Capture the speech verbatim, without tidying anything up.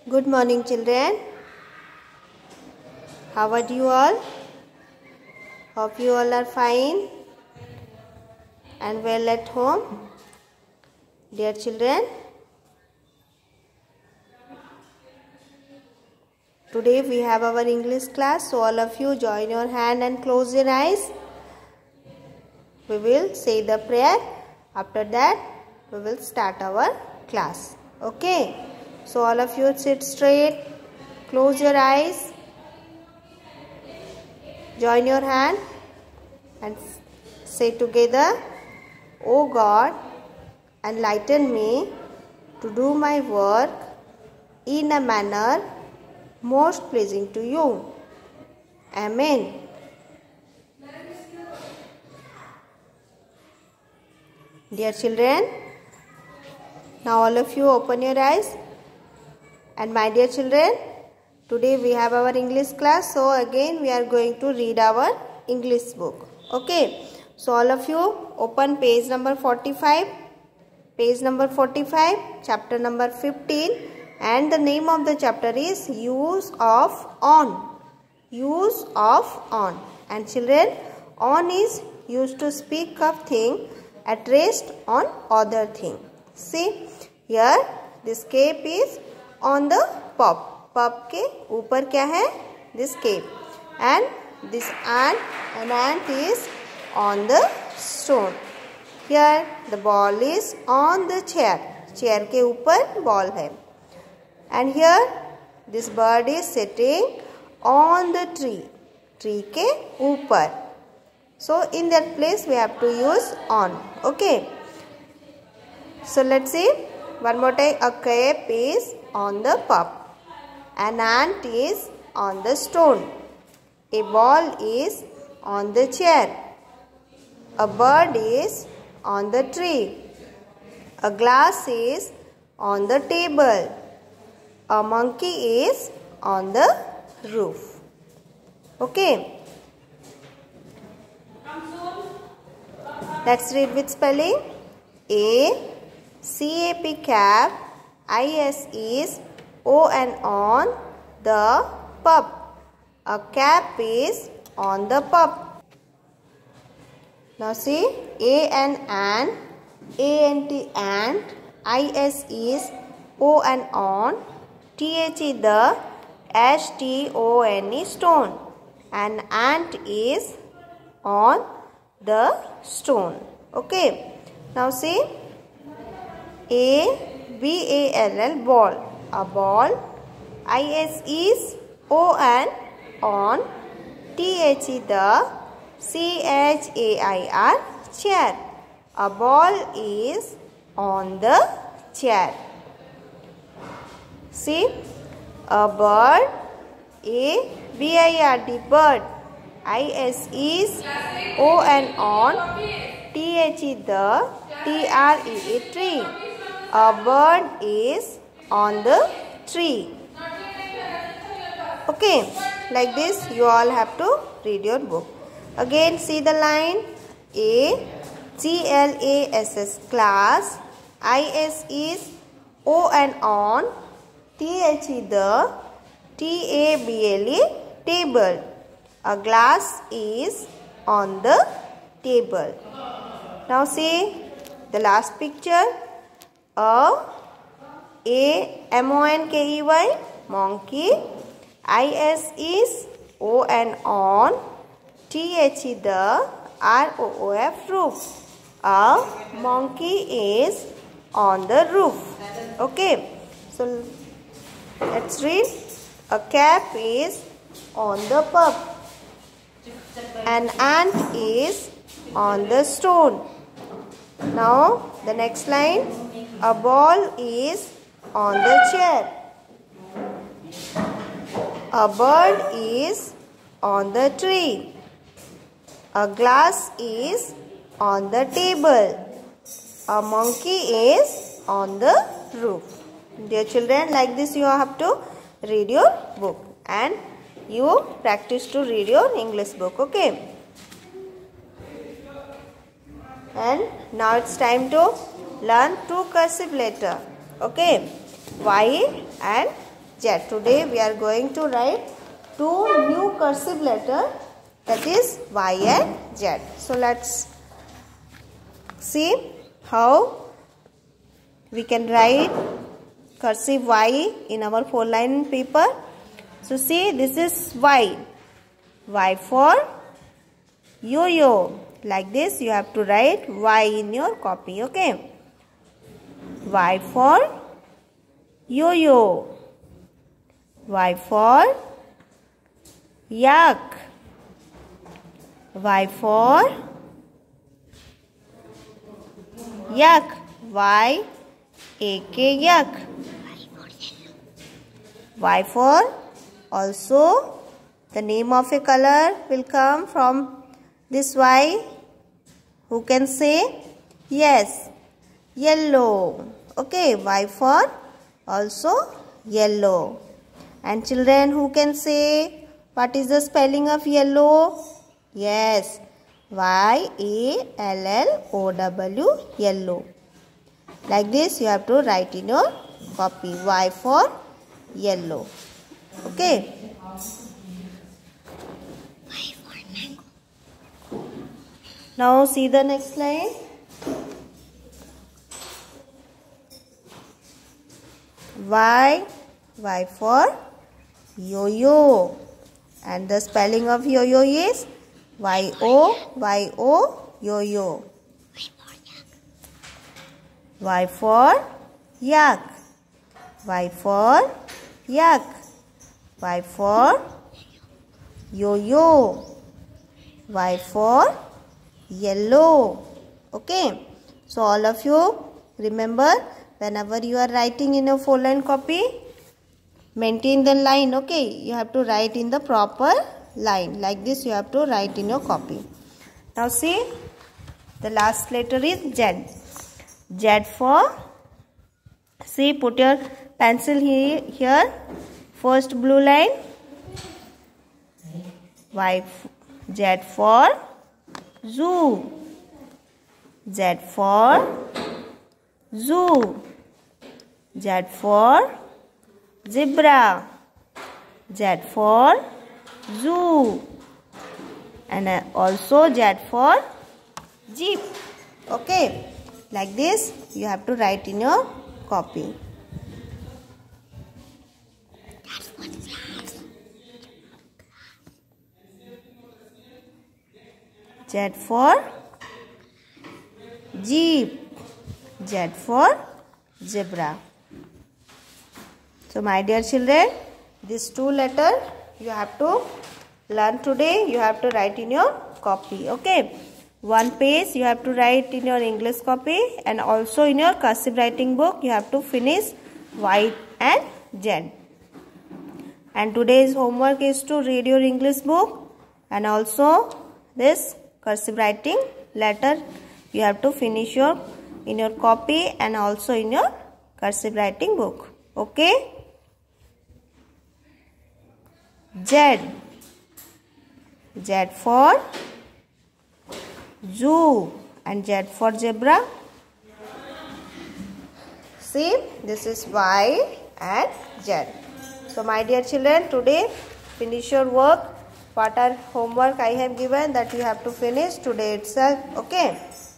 Good morning, children. How are you all? Hope you all are fine and well at home. Dear children, today we have our English class, so all of you join your hand and close your eyes. We will say the prayer. After that, we will start our class. Okay? So all of you sit straight, close your eyes, join your hand and say together, O God, enlighten me to do my work in a manner most pleasing to you. Amen. Dear children, now all of you open your eyes. And my dear children, today we have our English class. So again we are going to read our English book. Okay. So all of you open page number forty-five. Page number forty-five, chapter number fifteen. And the name of the chapter is Use of On. Use of on. And children, on is used to speak of thing at rest on other thing. See, here this cape is on the pop. Pop के ऊपर क्या है? This cape. And this ant, an ant is on the stone. Here the ball is on the chair. Chair के ऊपर ball है. And here this bird is sitting on the tree. Tree के ऊपर. So in that place we have to use on. Okay. So let's see. One more time. A cape is on the pop. An ant is on the stone. A ball is on the chair. A bird is on the tree. A glass is on the table. A monkey is on the roof. Okay. Let's read with spelling. A C A P cap. I S is O and on the pop. A cap is on the pop. Now see, A and an, A N T ant, I S is O and on, T H E the, S T O N E stone. An ant is on the stone. Okay. Now see, A B A L L ball. A ball. I S is O and on. T H E the. C H A I R chair. A ball is on the chair. See. A bird. A B I R D bird. I S is O and on. T H E the. T R E A tree. A bird is on the tree. Okay, like this you all have to read your book. Again see the line. A G L A S S class. I S is O and on. T H E the. T A B L E table. A glass is on the table. Now see the last picture. A A M O N K E Y monkey. I S is O and on. T H E the. R O O F roof. A monkey is on the roof. Okay. So let's read. A cap is on the pop. An ant is on the stone. Now the next line. A ball is on the chair. A bird is on the tree. A glass is on the table. A monkey is on the roof. Dear children, like this you have to read your book and you practice to read your English book. Okay. And now it's time to learn two cursive letter. Okay. Y and Z. Today we are going to write two new cursive letters, that is Y and Z. So let's see how we can write cursive Y in our four line paper. So see, this is Y. Y for yo-yo. Like this you have to write Y in your copy. Okay. Y for yo-yo. Y for yak. Y for yak. Y A K yak. Y for also the name of a color will come from this Y. Who can say? Yes, yellow. Okay, Y for also yellow. And children, who can say what is the spelling of yellow? Yes, Y A L L O W, yellow. Like this you have to write in your copy. Y for yellow. Okay. Y for mango. Now see the next line. Y. Y for yo-yo. And the spelling of yo-yo is Y O Y O, yo-yo. Y for yak. Y for yak. Y for yo-yo. Y for yellow. Okay. So all of you remember, whenever you are writing in a four line copy, maintain the line. Okay. You have to write in the proper line. Like this you have to write in your copy. Now see, the last letter is Z. Z for, see, put your pencil here, here. First blue line. Y, Z for zoo. Z for zoo. Z for zebra. Z for zoo. And also Z for jeep. Okay. Like this you have to write in your copy. Z for jeep. Z for zebra. So my dear children, these two letters you have to learn today. You have to write in your copy. Okay. One page you have to write in your English copy, and also in your cursive writing book you have to finish Y and Z. And today's homework is to read your English book, and also this cursive writing letter you have to finish your in your copy and also in your cursive writing book. Okay. Z. Z for zoo and Z for zebra. See, this is Y and Z. So my dear children, today finish your work. What are homework I have given that you have to finish today itself. Okay.